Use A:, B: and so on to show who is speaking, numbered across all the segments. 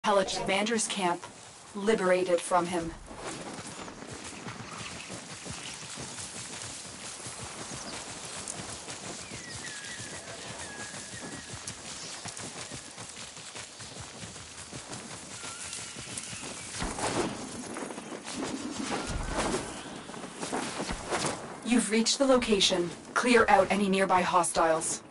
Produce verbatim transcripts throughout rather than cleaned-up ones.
A: Hellish Commander's camp, liberated from him. You've reached the location. Clear out any nearby hostiles.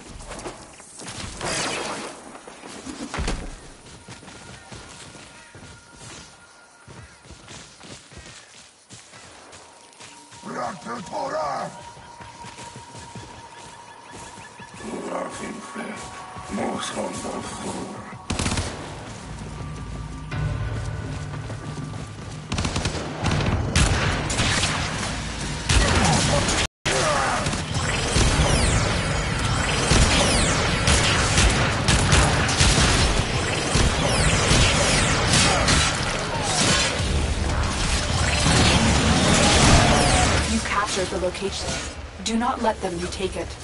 A: The location. Do not let them retake it.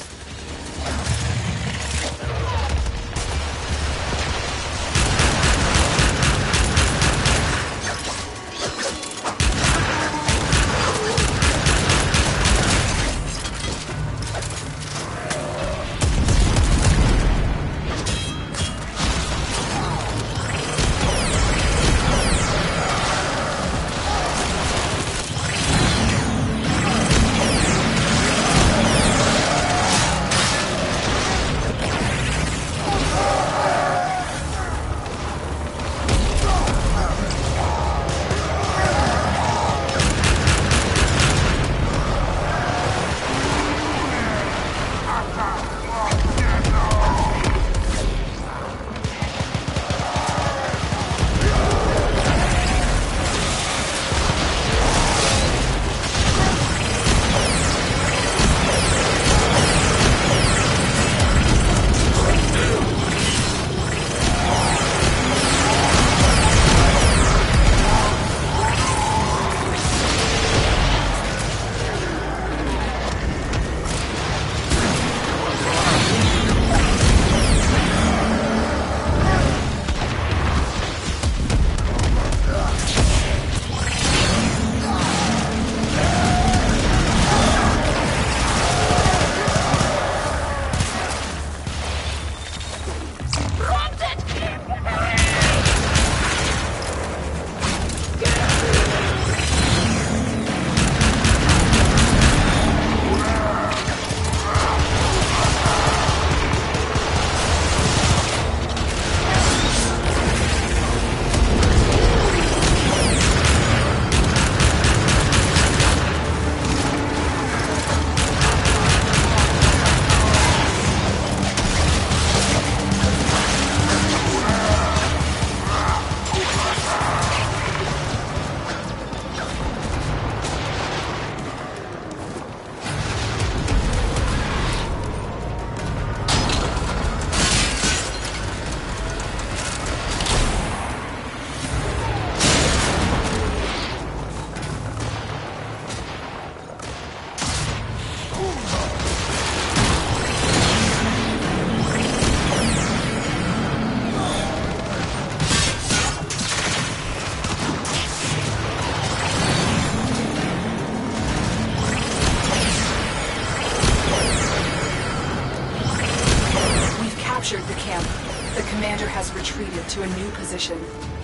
A: Captured the camp. The commander has retreated to a new position.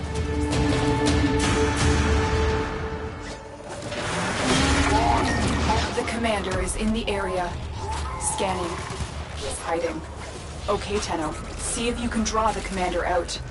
A: The commander is in the area. Scanning. He's hiding. Okay, Tenno. See if you can draw the commander out.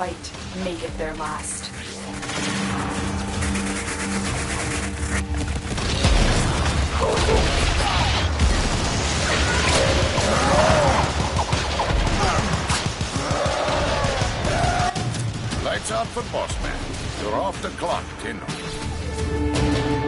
A: fight, make it their last.
B: Lights out for Boss Man. You're off the clock, Tenno.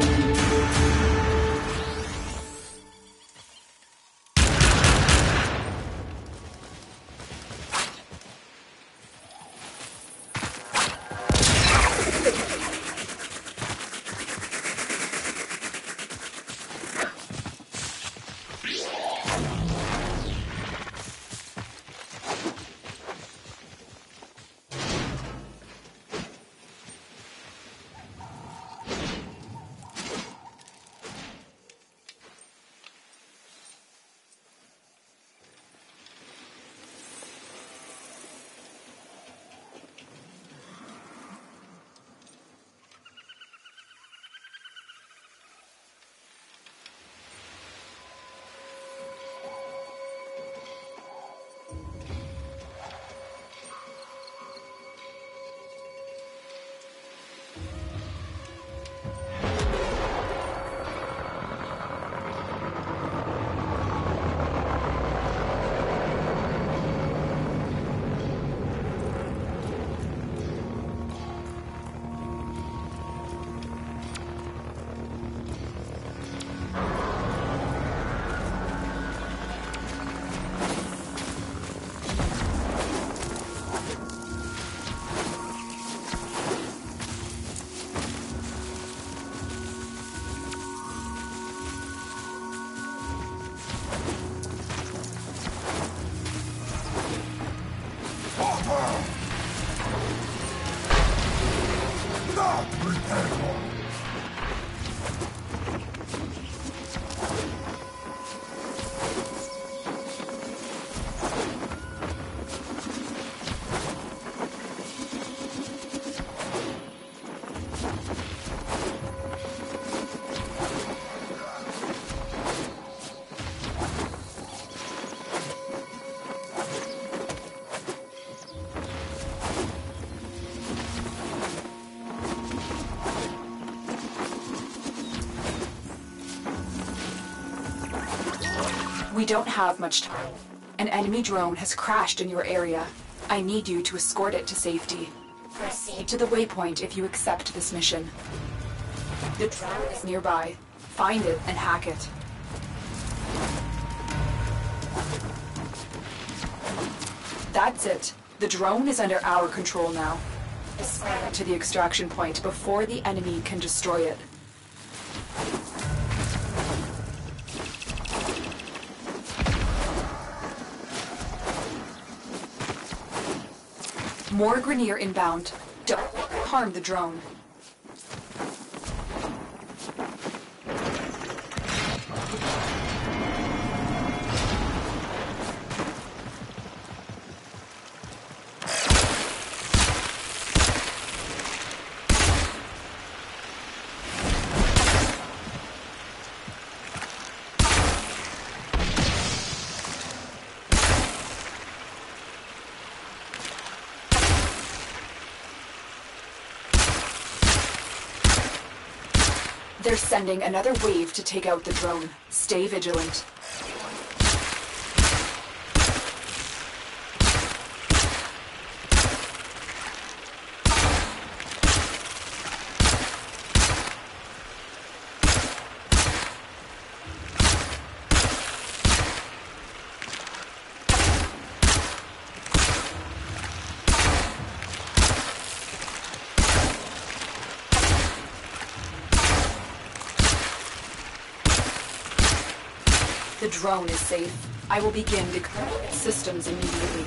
A: We don't have much time. An enemy drone has crashed in your area. I need you to escort it to safety. Proceed to the waypoint if you accept this mission. The drone is nearby. Find it and hack it. That's it. The drone is under our control now. Escort it to the extraction point before the enemy can destroy it. More Grineer inbound. Don't harm the drone. They're sending another wave to take out the drone. Stay vigilant. The drone is safe. I will begin decrypting systems immediately.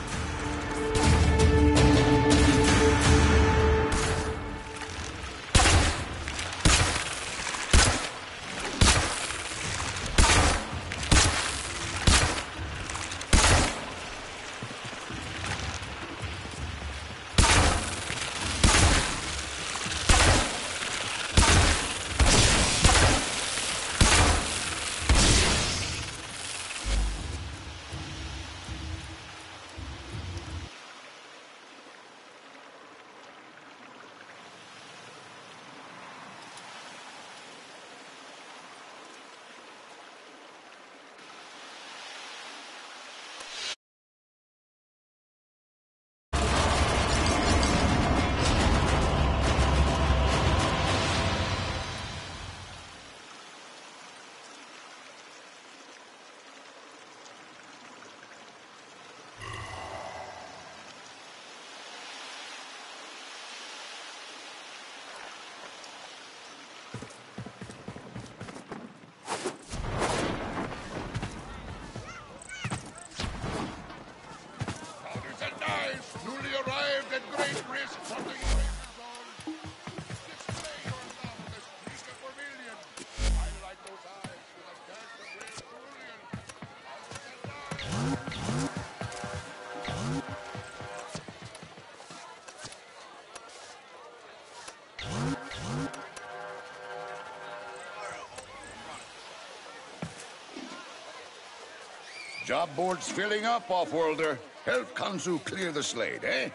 B: Job board's filling up, Offworlder. Help Kanzu clear the slate, eh?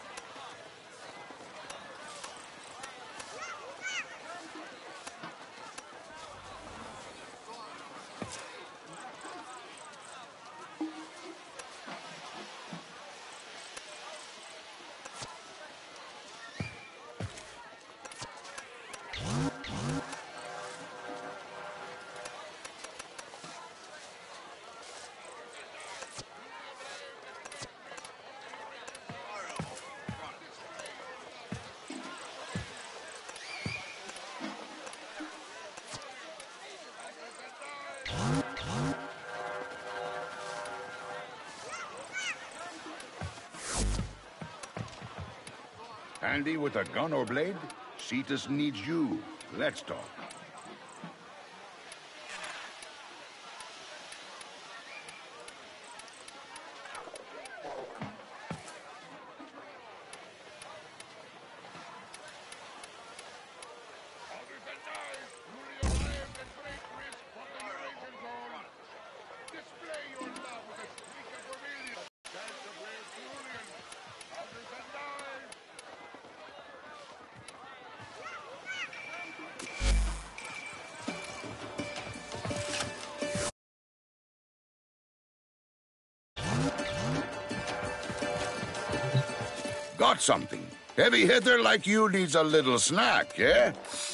B: Handy with a gun or blade? Cetus needs you. Let's talk. Got something. Heavy hitter like you needs a little snack, yeah?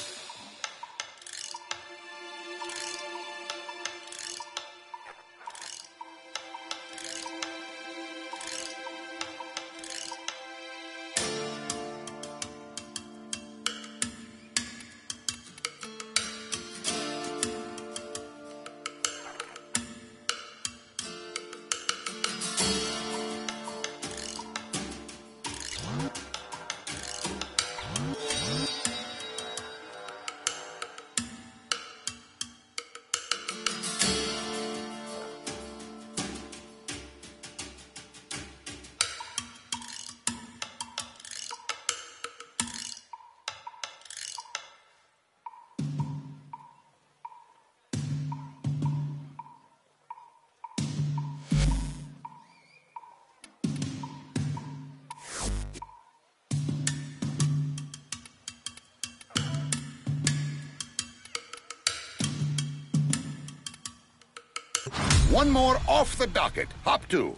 B: One more off the docket. Hop to.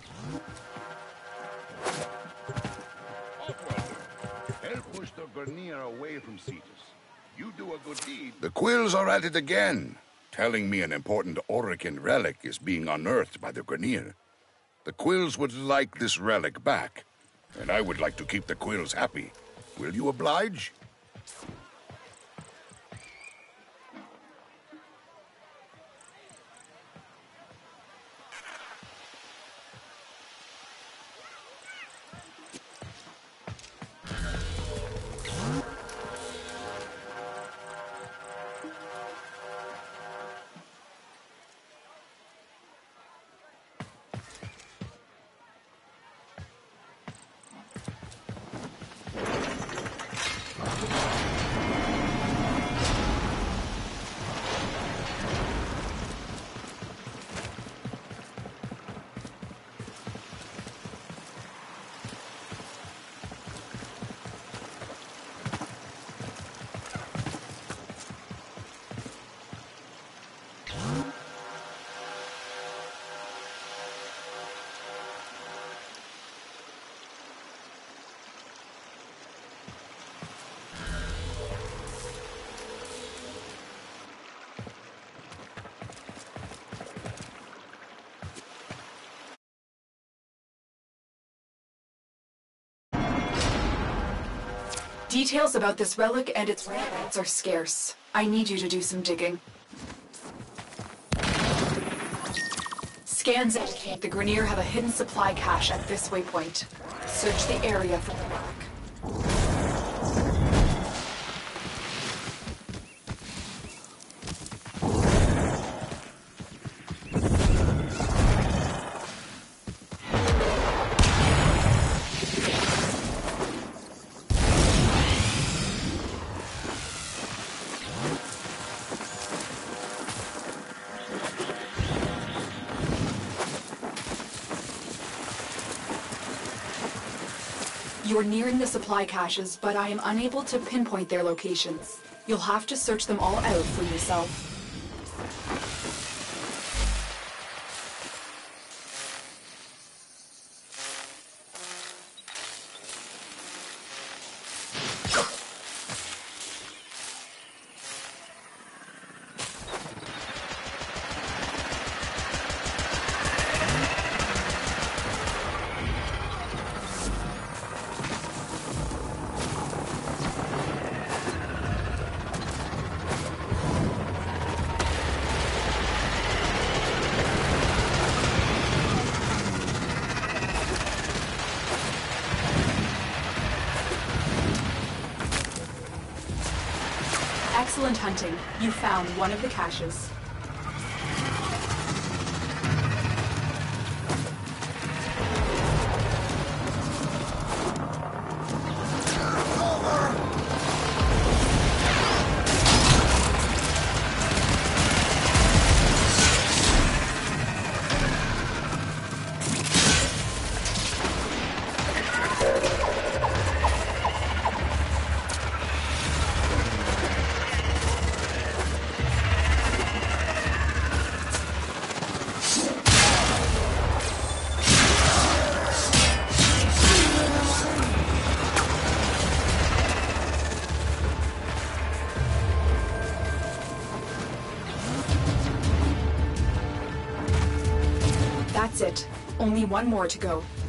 B: Help push the Grineer away from Cetus. You do a good deed. The Quills are at it again, telling me an important Orokin relic is being unearthed by the Grineer. The Quills would like this relic back, and I would like to keep the Quills happy. Will you oblige?
A: Details about this relic and its whereabouts are scarce. I need you to do some digging. Scans indicate the Grineer have a hidden supply cache at this waypoint. Search the area for the relic. You're nearing the supply caches, but I am unable to pinpoint their locations. You'll have to search them all out for yourself. Excellent hunting. You found one of the caches. That's it. Only one more to go.